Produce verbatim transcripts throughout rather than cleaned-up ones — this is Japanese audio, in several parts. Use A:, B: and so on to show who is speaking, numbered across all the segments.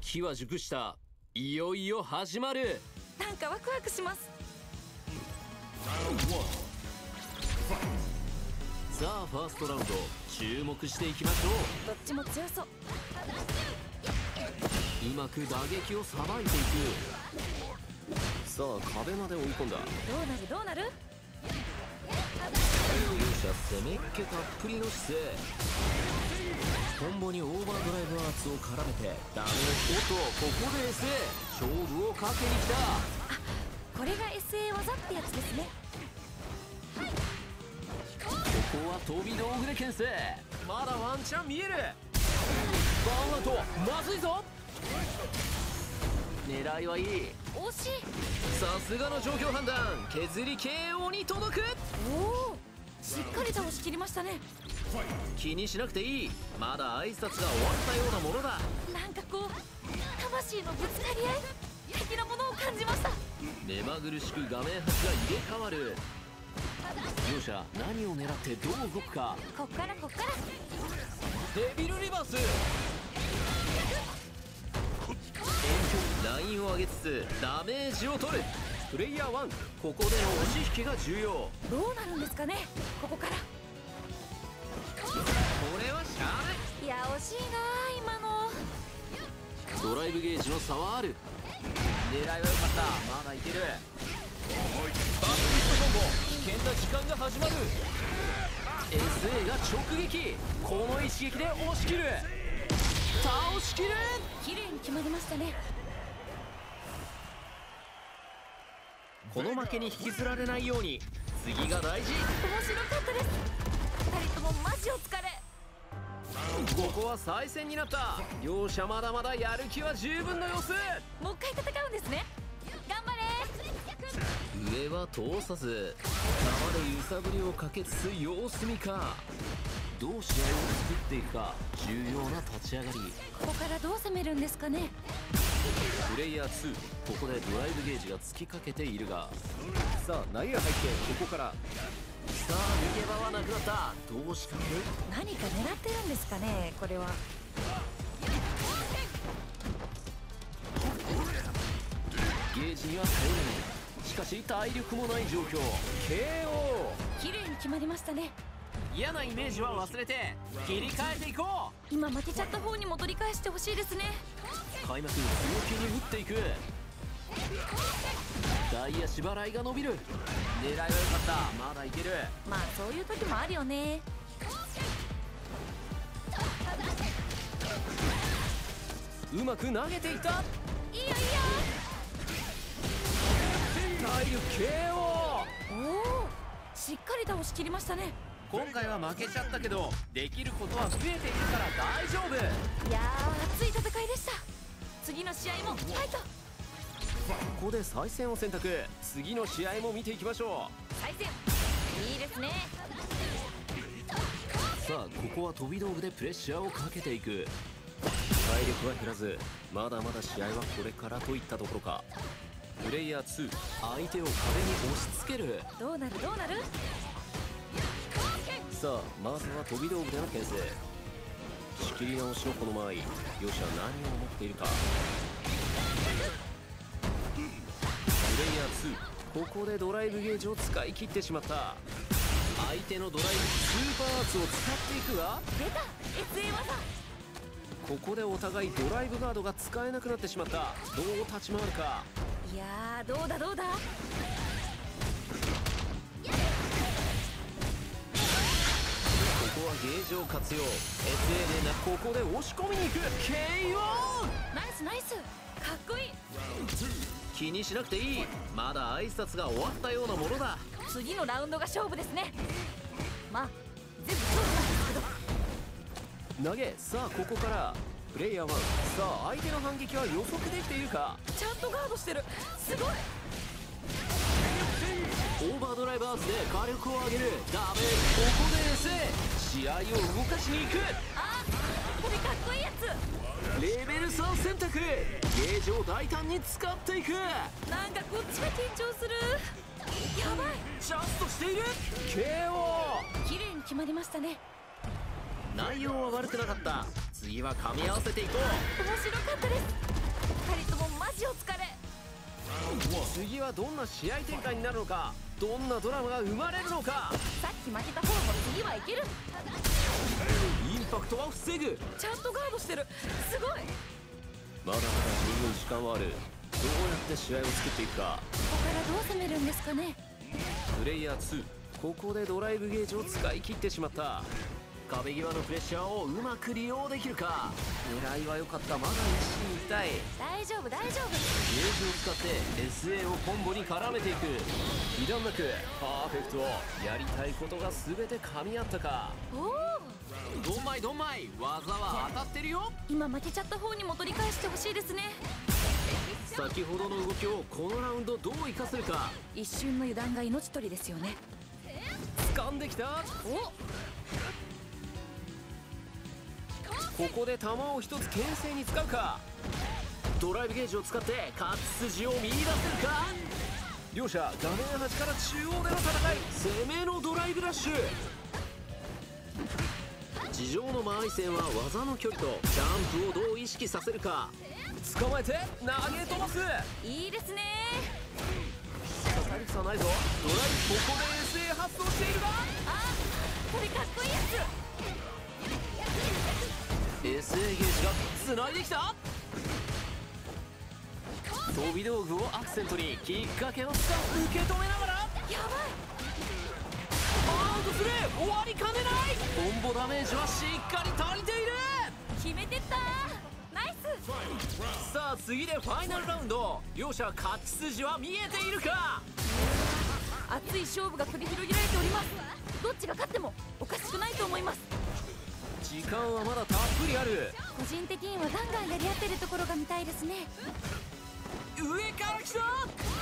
A: 機は熟した。いよいよ始まる。
B: なんかワクワクします。
A: さあファーストラウンド注目していきましょう。
B: どっちも強そう。
A: うまく打撃をさばいていく。さあ壁まで追い込んだ。
B: どうなるどうなる。
A: 両者攻めっ気たっぷりの姿勢。コンボにオーバードライブアーツを絡めてダメージ。おっとここで エスエー 勝負をかけに来た。
B: あ、これが エスエー 技ってやつですね。
A: ここは飛び道具で牽制。まだワンチャン見える。バーンアウトまずいぞ。狙いはいい。
B: 惜しい。
A: さすがの状況判断。削り ケーオー に届く。
B: おお、しっかり倒しきりましたね。
A: 気にしなくていい。まだ挨拶が終わったようなものだ。
B: なんかこう魂のぶつかり合い的なものを感じました。
A: 目まぐるしく画面端が入れ替わる。両者何を狙ってどう動くか。
B: こっからこっから
A: デビルリバース。ラインを上げつつダメージを取る。プレイヤーワン、ここでの押し引きが重要。
B: どうなるんですかね、ここから。
A: これはしゃあない。
B: いや惜しいな今の。
A: ドライブゲージの差はある。狙いは良かった。まだいける。バックリストコンボ。危険な時間が始まる。 エスエー が直撃。この一撃で押し切る。倒しきる。
B: 綺麗に決まりましたね。
A: この負けに引きずられないように次が大事。
B: 面白かったです。ふたりともマジお疲れ。
A: ここは再戦になった。両者まだまだやる気は十分の様子。
B: もう一回戦うんですね。頑張れ。
A: 上は通さず球で揺さぶりをかけつつ様子見か。どう試合を作っていくか重要な立ち上がり。
B: ここからどう攻めるんですかね。
A: プレイヤーツー、ここでドライブゲージが突きかけているが、さあ投げが入ってここから。さあ逃げ場はなくなった。どう仕掛ける。
B: 何か狙ってるんですかねこれは。
A: ゲージには頼れない。しかし体力もない状況。 ケーオー。
B: 綺麗に決まりましたね。
A: 嫌なイメージは忘れて切り替えていこう。
B: 今負けちゃった方にも取り返してほしいですね。
A: 開幕強気に打っていく。ダイヤ支払いが伸びる。狙いは良かった。まだいける。
B: まあそういう時もあるよね。
A: うまく投げていった。
B: いいよいいよ。
A: 体力 ケーオー。
B: おお、しっかり倒しきりましたね。
A: 今回は負けちゃったけどできることは増えているから大丈夫。
B: いやー熱い戦いでした。次の試合もファイト。
A: ここで再戦を選択。次の試合も見ていきましょ
B: 再戦いいですね。
A: う。さあここは飛び道具でプレッシャーをかけていく。体力は減らずまだまだ試合はこれからといったところか。プレイヤーツー、相手を壁に押し付ける。
B: どうなるどうなる。
A: さあまずは飛び道具での牽制。仕切り直しのこの間合い。両者何を思っているか。プレイヤーツー、ここでドライブゲージを使い切ってしまった。相手のドライブスーパーアーツを使っていくが、
B: 出た エスエー 技。
A: ここでお互いドライブガードが使えなくなってしまった。どう立ち回るか。
B: いやーどうだどうだ。
A: ここはゲージを活用。 エスエー でな。ここで押し込みに行く。 ケーオー。
B: ナイスナイス、かっこいい。
A: 気にしなくていい。まだ挨拶が終わったようなものだ。
B: 次のラウンドが勝負ですね。まあ全部勝負なんですけど。
A: 投げ。さあここからプレイヤーワン。さあ相手の反撃は予測できているか。
B: ちゃんとガードしてる。すごい。
A: オーバードライバーズで火力を上げる。ダメ。ここで エスエー。 試合を動かしに行く。
B: あーこれかっこいいやつ。
A: レベルさん選択。ゲージを大胆に使っていく。
B: なんかこっちが緊張する。やばい。
A: ジャストしている。 ケーオー。
B: 綺麗に決まりましたね。
A: 内容は悪くなかった。次は噛み合わせていこう。
B: 面白かったです。
C: 次はどんな試合展開になるのか、どんなドラマが生まれるのか。
B: さっき負けた方も次はいける。
C: インパクトは防ぐ。
B: ちゃんとガードしてる。すごい。
C: まだまだ十分時間はある。どうやって試合を作っていくか。
B: ここからどう攻めるんですかね。
C: プレイヤーツー、ここでドライブゲージを使い切ってしまった。壁際のプレッシャーをうまく利用できるか。狙いは良かった。まだ一心行きたい。
B: 大丈夫大丈夫。
C: ゲージを使って エスエー をコンボに絡めていく。被弾なくパーフェクト。やりたいことが全て噛み合ったか。
B: おお、
C: ドンマイドンマイ、技は当たってるよ。
B: 今負けちゃった方にも取り返してほしいですね。
C: 先ほどの動きをこのラウンドどう活かせるか。
B: 一瞬の油断が命取りですよね。
C: 掴んできた。
B: お、
C: ここで弾を一つ牽制に使うか。ドライブゲージを使って勝ち筋を見出せるか。両者画面端から中央での戦い。攻めのドライブラッシュ。地上の回り線は技の距離とジャンプをどう意識させるか。捕まえて投げ飛ばす。
B: いいですね。
C: 刺さりさないぞ。ドライブ、ここで エスエー 発動しているが、
B: あ、これかっこいいやつ。
C: エスエー ゲージがつないできた。飛び道具をアクセントにきっかけをつかむ。受け止めながら
B: やばい。
C: アウトする。終わりかねない。コンボダメージはしっかり足りている。
B: 決めてった。ナイス。
C: さあ次でファイナルラウンド。両者勝ち筋は見えているか。
B: 熱い勝負が繰り広げられております。どっちが勝ってもおかしくないと思います。
C: 時間はまだたっぷりある。
B: 個人的にはガンガンやり合ってるところが見たいですね。
C: 上から来た。バ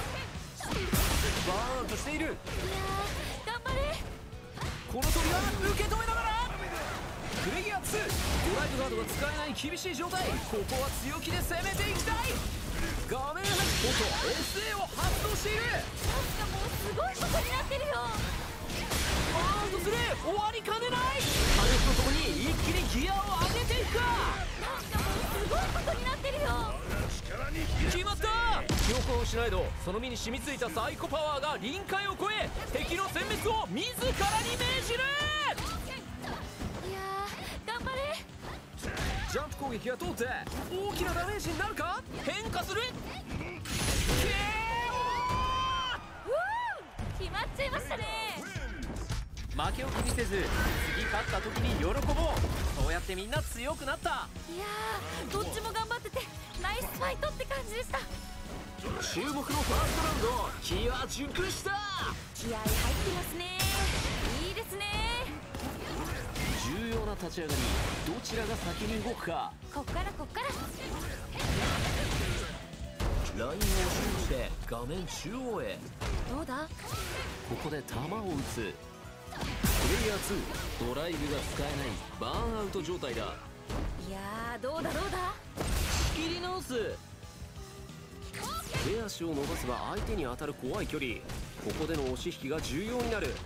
C: ーンアウトしている。
B: いやー、頑張れ。
C: この飛びは受け止めながらプレイヤーツー、ドライブガードが使えない厳しい状態。ここは強気で攻めていきたい。画面端元 エスエー を発動している。
B: なんかもうすごいことになってるよ。
C: アウトする。終わりかねない。火力とともに一気にギアを上げていくか。
B: なんかもうすごいことになってるよ。
C: 決まった。記憶をしないとその身に染みついたサイコパワーが臨界を超え敵の殲滅を自らに命じる。
B: いやー、頑張れ。
C: ジャンプ攻撃が通って大きなダメージになるか。変化する。
B: うー、決まっちゃいましたね。
C: 負けを気にせず次勝った時に喜ぼう。そうやってみんな強くなった。
B: いやー、どっちも頑張っててナイスファイトって感じでした。
C: 注目のファーストラウンド、気は熟した。
B: 気合入ってますね。いいですね。
C: 重要な立ち上がり、どちらが先に動くか。
B: こっからこっから。
C: ラインを押し戻して画面中央へ。
B: どうだ。
C: ここで球を打つ。プレイヤーツー、ドライブが使えないバーンアウト状態だ。
B: いやー、どうだどうだ。
C: 仕切り直す。手足を伸ばせば相手に当たる怖い距離。ここでの押し引きが重要になる。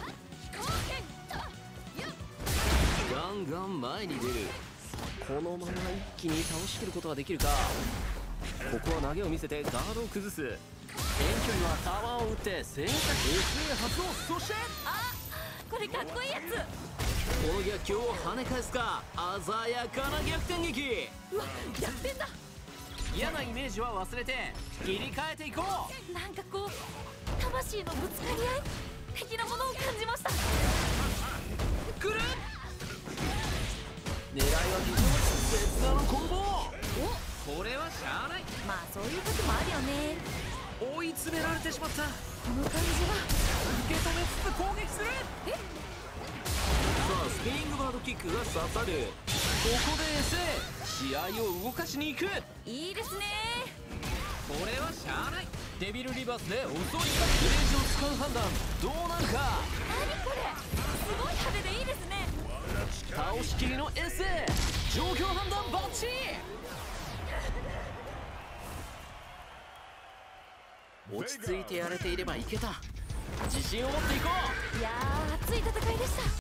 C: ガンガン前に出る。このまま一気に倒しきることができるか。ここは投げを見せてガードを崩す。遠距離は球を打って選択 エスエー 発動。そして
B: あ、これかっこいいやつ。
C: この逆境を跳ね返すか。鮮やかな逆転劇。
B: うわ、逆転だ。
C: 嫌なイメージは忘れて切り替えていこう。
B: なんかこう魂のぶつかり合い的なものを感じました。
C: くる。狙いは非常に切なのコンボ。お、これはしゃあない。
B: まあそういう時もあるよね。
C: 追い詰められてしまった。
B: この感じは。
C: 受け止めつつ攻撃する。
B: え、
C: さあスピニングバードキックが刺さる。ここで エスエー 試合を動かしに行く。
B: いいですね。
C: これはしゃあない。デビルリバースで襲いかゲージを使う判断どうなるか。
B: 何これ、すごい派手でいいですね。
C: 倒しきりの エスエー、 状況判断バッチリ。落ち着いてやれていればいけた。自信を持っていこう。
B: いやー、熱い戦いでした。